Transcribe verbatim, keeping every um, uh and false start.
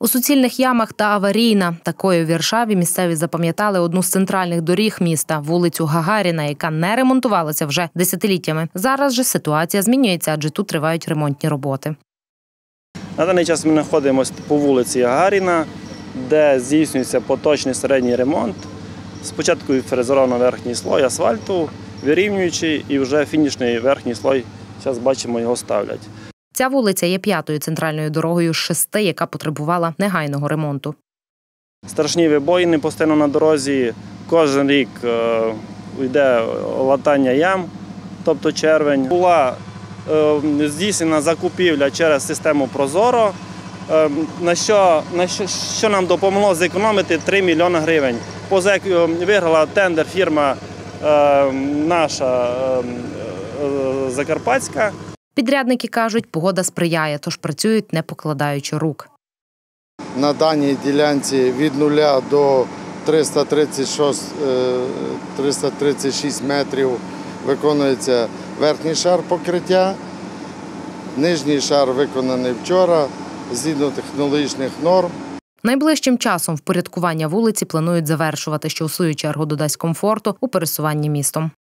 У суцільних ямах та аварійна. Такою в Варшаві місцеві запам'ятали одну з центральних доріг міста – вулицю Гагаріна, яка не ремонтувалася вже десятиліттями. Зараз же ситуація змінюється, адже тут тривають ремонтні роботи. На даний час ми знаходимося по вулиці Гагаріна, де здійснюється поточний середній ремонт. Спочатку фрезеровано верхній слой асфальту, вирівнюючи, і вже фінішний верхній слой, зараз бачимо, його ставлять. Ця вулиця є п'ятою центральною дорогою з шести, яка потребувала негайного ремонту. Страшні вибоїни постійно на дорозі. Кожен рік йде латання ям, тобто червень. Була здійснена закупівля через систему «Прозоро», на що, на що, що нам допомогло зекономити три мільйони гривень. Поза виграла тендер фірма наша закарпатська. Підрядники кажуть, погода сприяє, тож працюють, не покладаючи рук. На даній ділянці від нуля до триста тридцять шість метрів виконується верхній шар покриття. Нижній шар виконаний вчора, згідно технологічних норм. Найближчим часом впорядкування вулиці планують завершувати, що у свою чергу додасть комфорту у пересуванні містом.